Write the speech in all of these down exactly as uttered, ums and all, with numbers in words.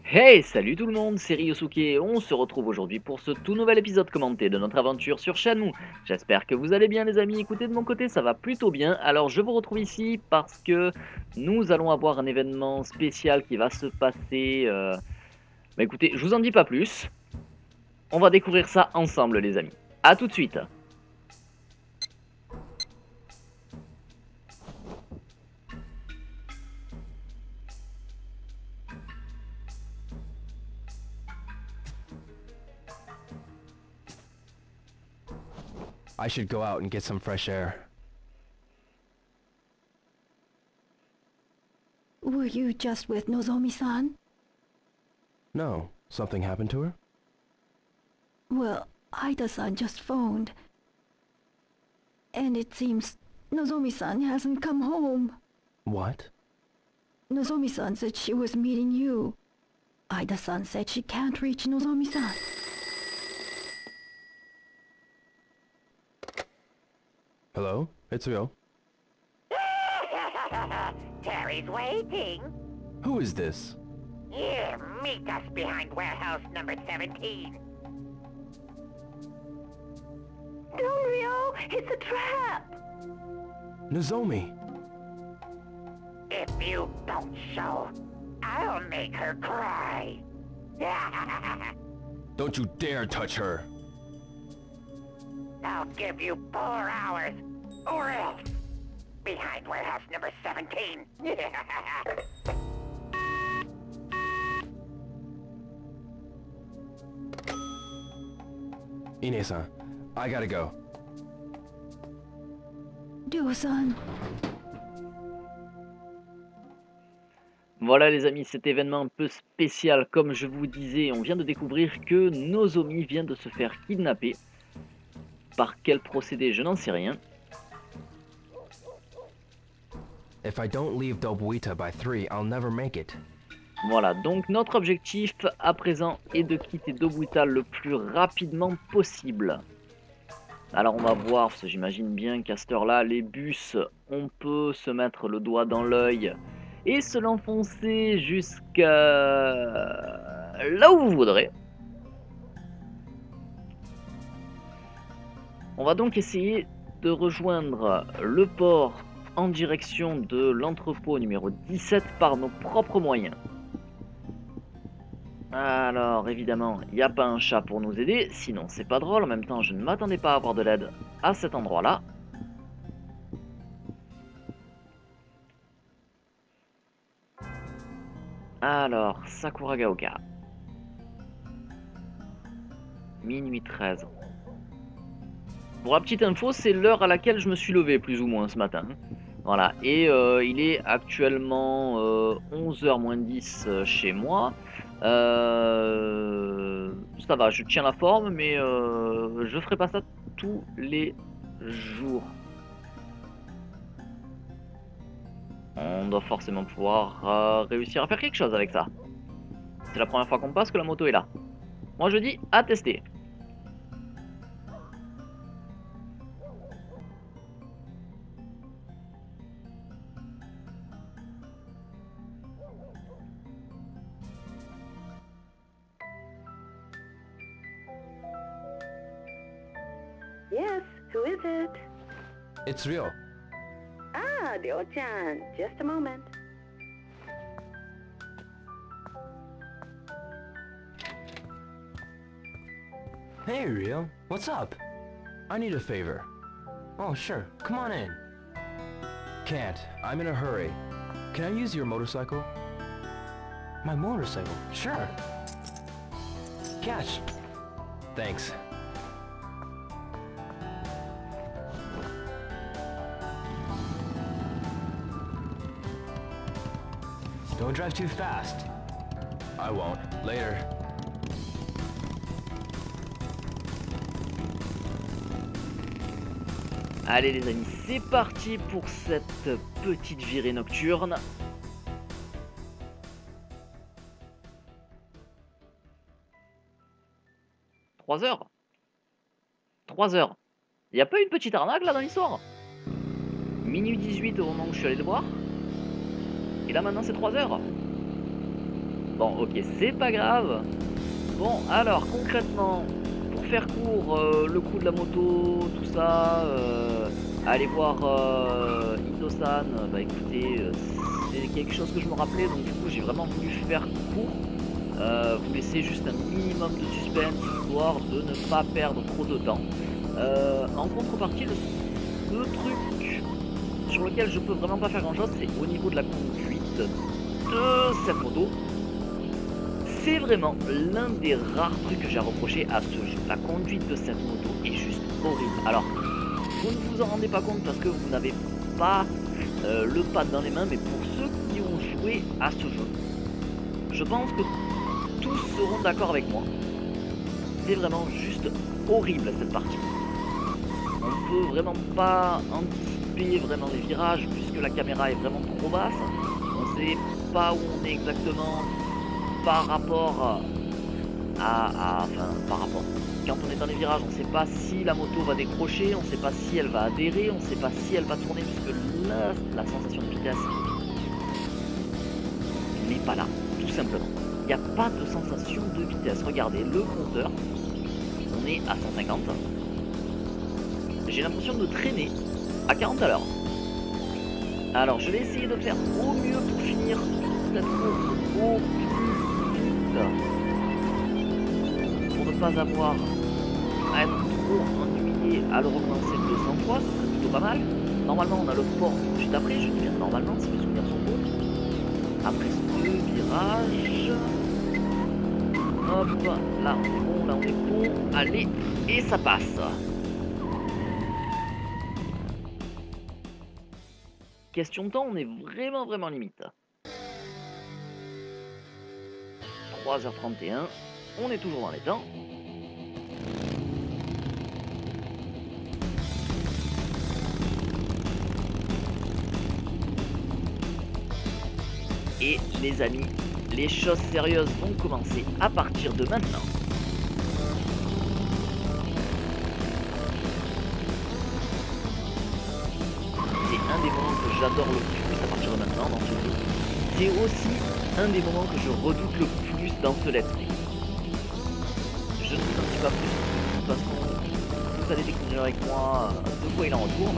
Hey, salut tout le monde, c'est Ryosuke. On se retrouve aujourd'hui pour ce tout nouvel épisode commenté de notre aventure sur Shenmue. J'espère que vous allez bien les amis. Écoutez, de mon côté ça va plutôt bien. Alors je vous retrouve ici parce que nous allons avoir un événement spécial qui va se passer. Euh... Bah écoutez, je vous en dis pas plus. On va découvrir ça ensemble les amis. A tout de suite. I should go out and get some fresh air. Were you just with Nozomi-san? No, something happened to her? Well, Ida-san just phoned. And it seems Nozomi-san hasn't come home. What? Nozomi-san said she was meeting you. Ida-san said she can't reach Nozomi-san. Hello? It's real. Terry's waiting. Who is this? Yeah, meet us behind warehouse number seventeen. Don't, Rio! It's a trap! Nozomi! If you don't show, I'll make her cry. Don't you dare touch her! I'll give you four hours, or else. Behind warehouse number seventeen. Ine-san, I gotta go. Ryo-san. Voilà les amis, cet événement un peu spécial, comme je vous disais, on vient de découvrir que Nozomi vient de se faire kidnapper. Par quel procédé, je n'en sais rien. If I don't leave Dobuita by three, I'll never make it. Voilà, donc notre objectif à présent est de quitter Dobuita le plus rapidement possible. Alors on va voir, parce que j'imagine bien qu'à cette heure-là, les bus, on peut se mettre le doigt dans l'œil et se l'enfoncer jusqu'à là où vous voudrez. On va donc essayer de rejoindre le port en direction de l'entrepôt numéro dix-sept par nos propres moyens. Alors évidemment, il n'y a pas un chat pour nous aider, sinon c'est pas drôle. En même temps, je ne m'attendais pas à avoir de l'aide à cet endroit-là. Alors, Sakuragaoka. Minuit treize. Pour la petite info, c'est l'heure à laquelle je me suis levé, plus ou moins, ce matin. Voilà, et euh, il est actuellement euh, onze heures moins dix euh, chez moi. Euh, ça va, je tiens la forme, mais euh, je ferai pas ça tous les jours. On doit forcément pouvoir euh, réussir à faire quelque chose avec ça. C'est la première fois qu'on passe que la moto est là. Moi je dis à tester. Yes, who is it? It's real. Ah, Ryo-chan, just a moment. Hey, Rio. What's up? I need a favor. Oh, sure. Come on in. Can't. I'm in a hurry. Can I use your motorcycle? My motorcycle? Sure. Cash. Thanks. Don't drive too fast. I won't. Later. Allez les amis, c'est parti pour cette petite virée nocturne. Trois heures. Trois heures. Il n'y a pas une petite arnaque là dans l'histoire? Minuit dix-huit au moment où je suis allé le voir. Et là maintenant c'est trois heures. Bon, ok, c'est pas grave. Bon, alors, concrètement, pour faire court, euh, le coup de la moto, tout ça, euh, aller voir euh, Ito-san, bah écoutez, euh, c'est quelque chose que je me rappelais, donc du coup, j'ai vraiment voulu faire court. Euh, vous laisser juste un minimum de suspense, histoire de ne pas perdre trop de temps. Euh, en contrepartie, le, le truc sur lequel je peux vraiment pas faire grand chose, c'est au niveau de la conduite de cette moto. C'est vraiment l'un des rares trucs que j'ai reproché à ce jeu. La conduite de cette moto est juste horrible. Alors, vous ne vous en rendez pas compte parce que vous n'avez pas euh, le pad dans les mains, mais pour ceux qui ont joué à ce jeu, je pense que tous seront d'accord avec moi. C'est vraiment juste horrible cette partie. On peut vraiment pas anticiper vraiment les virages puisque la caméra est vraiment trop basse. On sait pas où on est exactement par rapport à, à enfin par rapport. Quand on est dans les virages, on sait pas si la moto va décrocher, on sait pas si elle va adhérer, on sait pas si elle va tourner puisque là, la sensation de vitesse n'est pas là, tout simplement. Il n'y a pas de sensation de vitesse. Regardez le compteur, on est à cent cinquante. J'ai l'impression de traîner à quarante à l'heure. Alors je vais essayer de faire au mieux pour finir cette course au plus vite. Pour ne pas avoir à être trop ennuyé à le recommencer deux cents fois, c'est plutôt pas mal. Normalement on a le port tout de suite après, je dis bien normalement si mes souvenirs sont bons. Après ce virage. Hop, là on est bon, là on est bon. Allez, et ça passe. Question de temps, on est vraiment vraiment limite. trois heures trente et un, on est toujours dans les temps. Et les amis, les choses sérieuses vont commencer à partir de maintenant. C'est un des moments que j'adore le plus à partir de maintenant dans ce jeu. C'est aussi un des moments que je redoute le plus dans ce let's play. Je ne vous en dis pas plus. De toute façon, vous allez découvrir avec moi de quoi il en retourne.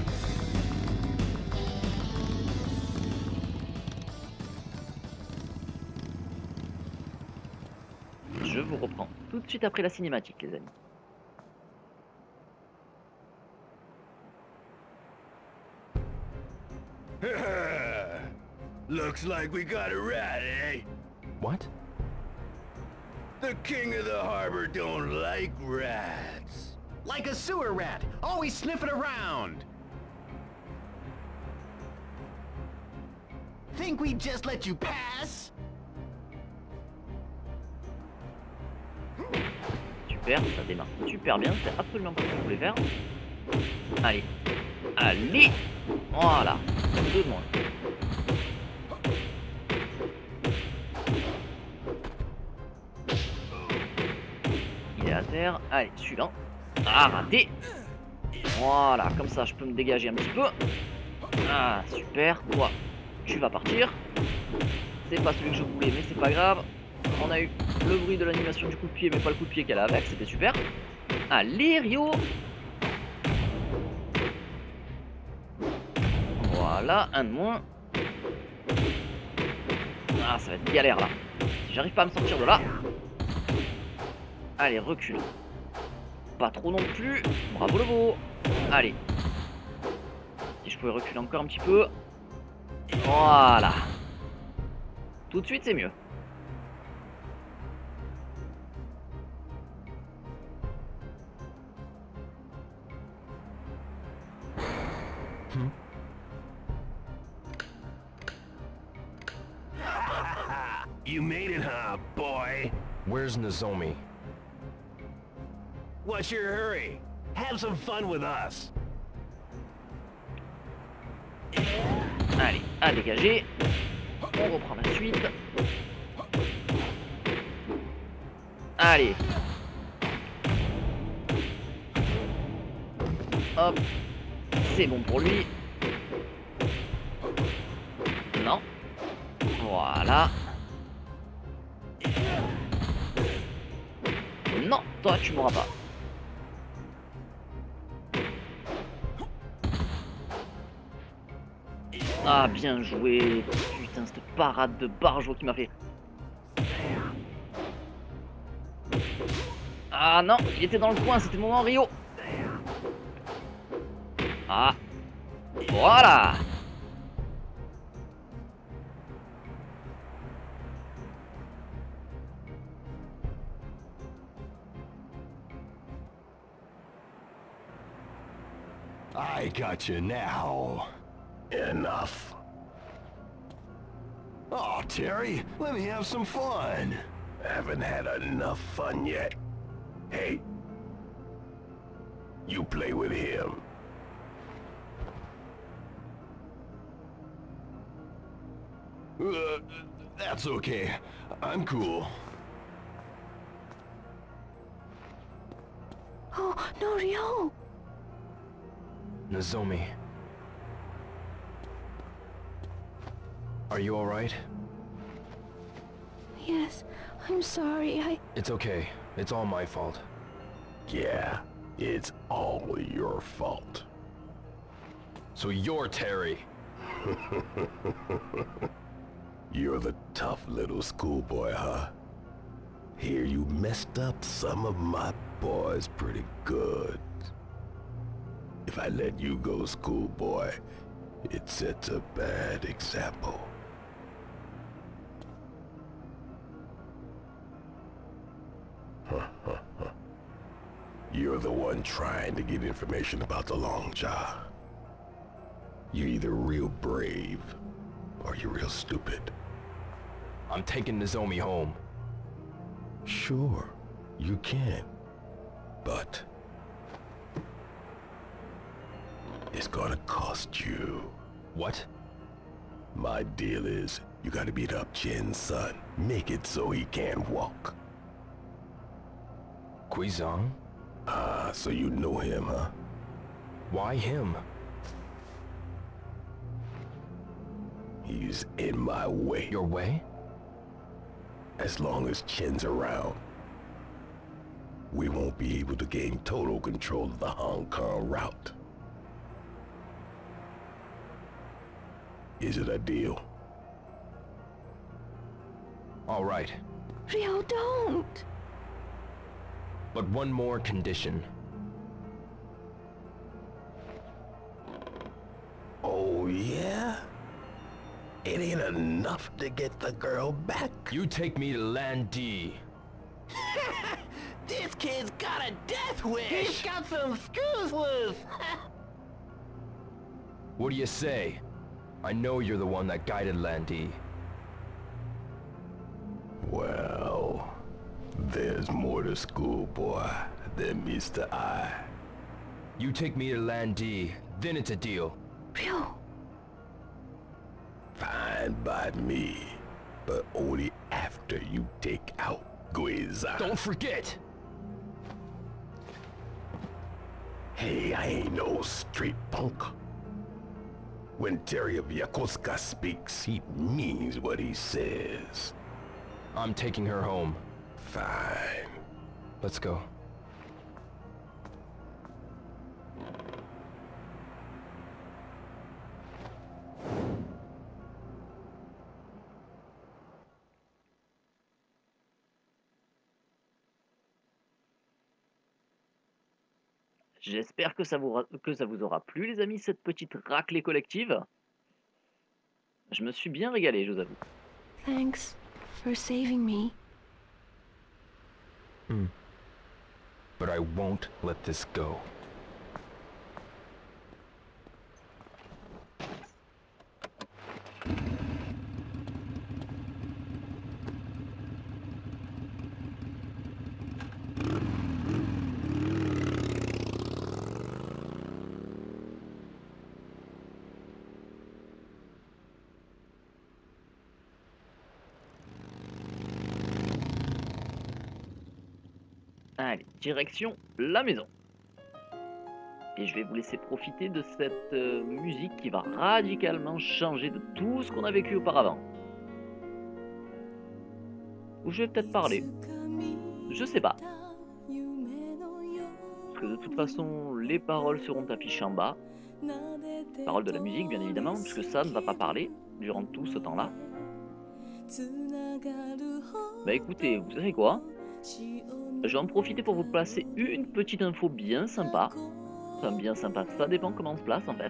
Je vous reprends tout de suite après la cinématique, les amis. Looks like we got a rat, eh? What? The king of the harbor don't like rats. Like a sewer rat, always sniffing around. Think we'd just let you pass? Super, ça démarre super bien, c'est absolument pas ce que je voulais faire. Allez, allez, voilà, deux de moins. Il est à terre, allez, suivant. Ah, raté. Voilà, comme ça je peux me dégager un petit peu. Ah, super, toi, tu vas partir. C'est pas celui que je voulais, mais c'est pas grave. On a eu le bruit de l'animation du coup de pied, mais pas le coup de pied qu'elle a avec, c'était super. Allez, Rio. Voilà, un de moins. Ah, ça va être galère là. Si j'arrive pas à me sortir de là. Allez, recule. Pas trop non plus. Bravo le beau. Allez. Si je pouvais reculer encore un petit peu. Voilà. Tout de suite, c'est mieux. You made it, huh, boy? Where's Nozomi? What's your hurry? Have some fun with us. Allez, à dégager. On reprend la suite. Allez. Hop. C'est bon pour lui. Non. Voilà. Non, toi tu m'auras pas. Ah, bien joué. Putain, cette parade de barjo qui m'a fait. Ah non, il était dans le coin, c'était le moment Rio. Ah, voilà. I got you now. Enough. Oh, Terry, let me have some fun. Haven't had enough fun yet. Hey, you play with him. Uh, that's okay. I'm cool. Oh, no, Ryo! Nozomi. Are you alright? Yes, I'm sorry, I... It's okay. It's all my fault. Yeah, it's all your fault. So you're Terry. You're the tough little schoolboy, huh? Hear you messed up some of my boys pretty good. If I let you go, schoolboy, it sets a bad example. You're the one trying to get information about the Long Jaw. You're either real brave, or you're real stupid. I'm taking Nozomi home. Sure, you can. But... it's gonna cost you. What? My deal is, you gotta beat up Jin's son. Make it so he can't walk. Guizhang? Ah, so you know him, huh? Why him? He's in my way. Your way? As long as Chin's around, we won't be able to gain total control of the Hong Kong route. Is it a deal? All right. Ryo, don't! But one more condition. Oh, yeah? It ain't enough to get the girl back? You take me to Lan Di. This kid's got a death wish! He's got some screws loose! What do you say? I know you're the one that guided Lan Di. Well, there's more to schoolboy than meets the eye. You take me to Lan Di, then it's a deal. Ryo! Fine by me, but only after you take out Guizhang. Don't forget! Hey, I ain't no street punk. When Terry of Yokosuka speaks, he means what he says. I'm taking her home. Fine. Let's go. J'espère que ça vous ra- que ça vous aura plu, les amis, cette petite raclée collective. Je me suis bien régalé, je vous avoue. Thanks for saving me. Hmm. But I won't let this go. Allez, direction la maison. Et je vais vous laisser profiter de cette euh, musique qui va radicalement changer de tout ce qu'on a vécu auparavant. Ou je vais peut-être parler. Je sais pas. puisque de toute façon les paroles seront affichées en bas. Paroles de la musique bien évidemment, puisque ça ne va pas parler durant tout ce temps-là. Bah écoutez, vous savez quoi? Je vais en profiter pour vous placer une petite info bien sympa. Enfin bien sympa, ça dépend comment on se place en fait.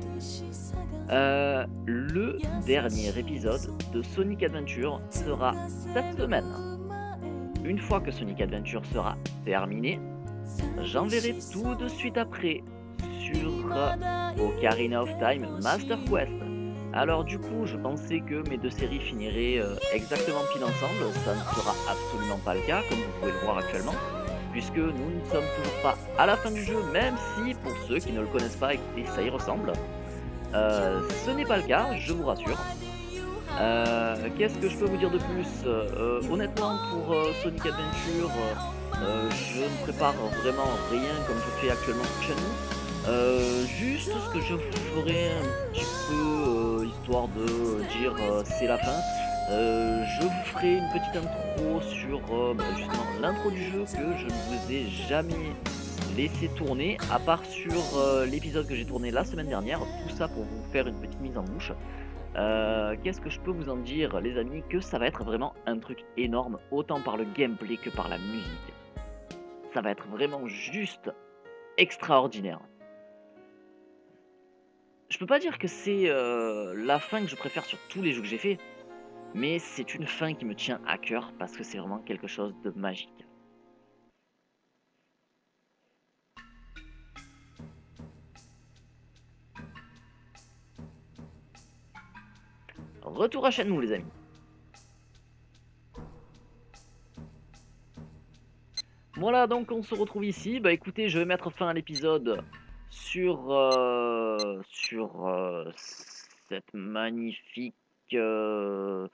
Euh, le dernier épisode de Sonic Adventure sera cette semaine. Une fois que Sonic Adventure sera terminé, j'enverrai tout de suite après sur Ocarina of Time Master Quest. Alors du coup, je pensais que mes deux séries finiraient euh, exactement pile ensemble. Ça ne sera absolument pas le cas, comme vous pouvez le voir actuellement, puisque nous ne sommes toujours pas à la fin du jeu, même si, pour ceux qui ne le connaissent pas, écoutez, ça y ressemble. Euh, ce n'est pas le cas, je vous rassure. Euh, Qu'est-ce que je peux vous dire de plus? euh, Honnêtement, pour euh, Sonic Adventure, euh, je ne prépare vraiment rien comme je fais actuellement sur chaîne. Euh, juste ce que je ferai un petit peu, euh, histoire de dire euh, c'est la fin. Euh, je vous ferai une petite intro sur euh, bah, justement l'intro du jeu que je ne vous ai jamais laissé tourner, à part sur euh, l'épisode que j'ai tourné la semaine dernière. Tout ça pour vous faire une petite mise en bouche. Euh, Qu'est-ce que je peux vous en dire, les amis? Que ça va être vraiment un truc énorme, autant par le gameplay que par la musique. Ça va être vraiment juste extraordinaire. Je peux pas dire que c'est euh, la fin que je préfère sur tous les jeux que j'ai fait, mais c'est une fin qui me tient à cœur parce que c'est vraiment quelque chose de magique. Retour à Shenmue, les amis. Voilà, donc on se retrouve ici. Bah écoutez, je vais mettre fin à l'épisode sur, euh, sur euh, cette magnifique... Euh,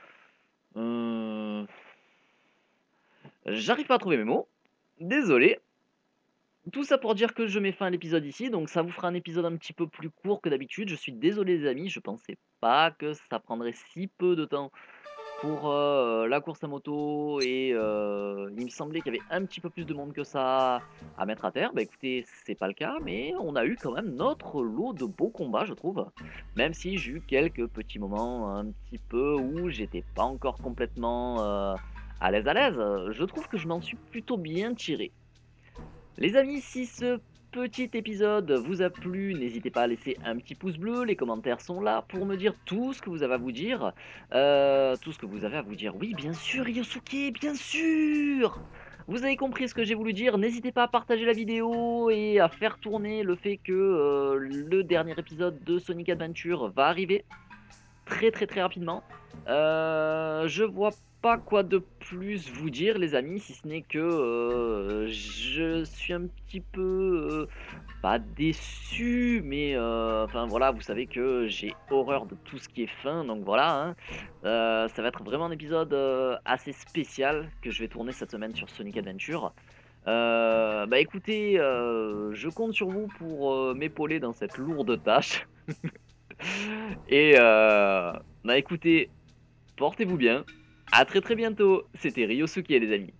euh, J'arrive pas à trouver mes mots. Désolé. Tout ça pour dire que je mets fin à l'épisode ici, donc ça vous fera un épisode un petit peu plus court que d'habitude. Je suis désolé les amis, je pensais pas que ça prendrait si peu de temps pour euh, la course à moto, et euh, il me semblait qu'il y avait un petit peu plus de monde que ça à mettre à terre. Bah écoutez, c'est pas le cas, mais on a eu quand même notre lot de beaux combats, je trouve. Même si j'ai eu quelques petits moments un petit peu où j'étais pas encore complètement euh, à l'aise à l'aise. Je trouve que je m'en suis plutôt bien tiré. Les amis, si ce petit épisode vous a plu, n'hésitez pas à laisser un petit pouce bleu, les commentaires sont là pour me dire tout ce que vous avez à vous dire. Euh, tout ce que vous avez à vous dire, oui bien sûr Yosuke, bien sûr. Vous avez compris ce que j'ai voulu dire, n'hésitez pas à partager la vidéo et à faire tourner le fait que euh, le dernier épisode de Sonic Adventure va arriver très très très rapidement. Euh, je vois pas quoi de plus vous dire les amis, si ce n'est que euh, je suis un petit peu euh, pas déçu, mais euh, enfin voilà, vous savez que j'ai horreur de tout ce qui est fin, donc voilà, hein. Euh, ça va être vraiment un épisode euh, assez spécial que je vais tourner cette semaine sur Sonic Adventure. Euh, bah écoutez, euh, je compte sur vous pour euh, m'épauler dans cette lourde tâche. Et euh, bah écoutez, portez-vous bien. A très très bientôt, c'était Ryosuke les amis.